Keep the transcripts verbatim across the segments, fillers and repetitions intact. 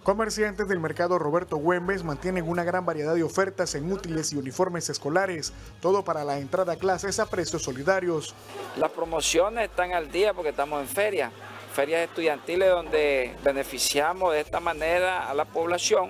Comerciantes del mercado Roberto Güemes mantienen una gran variedad de ofertas en útiles y uniformes escolares, todo para la entrada a clases a precios solidarios. Las promociones están al día porque estamos en feria, ferias estudiantiles donde beneficiamos de esta manera a la población,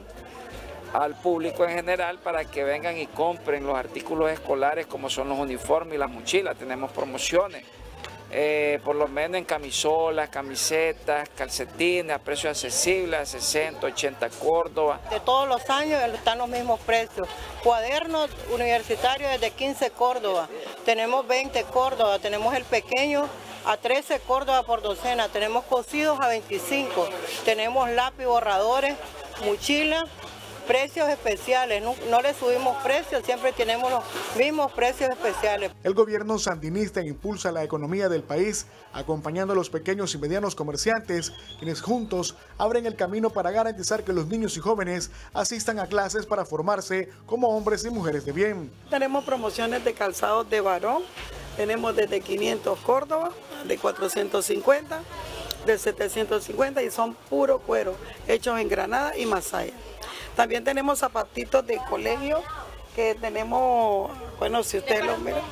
al público en general, para que vengan y compren los artículos escolares como son los uniformes y las mochilas. Tenemos promociones. Eh, por lo menos en camisolas, camisetas, calcetines a precios accesibles, a sesenta, ochenta Córdoba. De todos los años están los mismos precios. Cuadernos universitarios desde quince Córdoba, tenemos veinte Córdoba, tenemos el pequeño a trece Córdoba por docena, tenemos cosidos a veinticinco, tenemos lápiz, borradores, mochilas. Precios especiales, no, no le subimos precios, siempre tenemos los mismos precios especiales. El gobierno sandinista impulsa la economía del país, acompañando a los pequeños y medianos comerciantes, quienes juntos abren el camino para garantizar que los niños y jóvenes asistan a clases para formarse como hombres y mujeres de bien. Tenemos promociones de calzados de varón, tenemos desde quinientos Córdoba, de cuatrocientos cincuenta, de setecientos cincuenta y son puro cuero, hechos en Granada y Masaya. También tenemos zapatitos de colegio que tenemos, bueno, si usted los mira,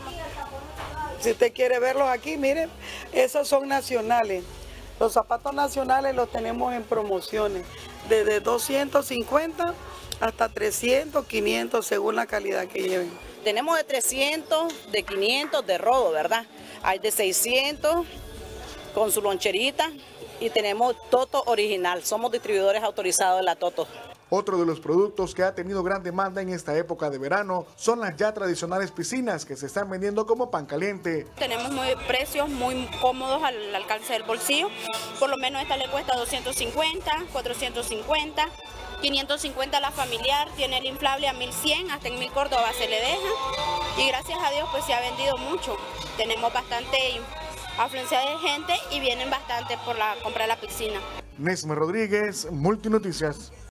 si usted quiere verlos aquí, miren, esos son nacionales. Los zapatos nacionales los tenemos en promociones, desde doscientos cincuenta hasta trescientos, quinientos, según la calidad que lleven. Tenemos de trescientos, de quinientos, de rodo, ¿verdad? Hay de seiscientos con su loncherita y tenemos Toto original. Somos distribuidores autorizados de la Toto. Otro de los productos que ha tenido gran demanda en esta época de verano son las ya tradicionales piscinas que se están vendiendo como pan caliente. Tenemos muy, precios muy cómodos al alcance del bolsillo. Por lo menos esta le cuesta doscientos cincuenta, cuatrocientos cincuenta, quinientos cincuenta la familiar, tiene el inflable a mil cien, hasta en mil Córdoba se le deja. Y gracias a Dios pues se ha vendido mucho. Tenemos bastante afluencia de gente y vienen bastante por la compra de la piscina. Nesme Rodríguez, Multinoticias.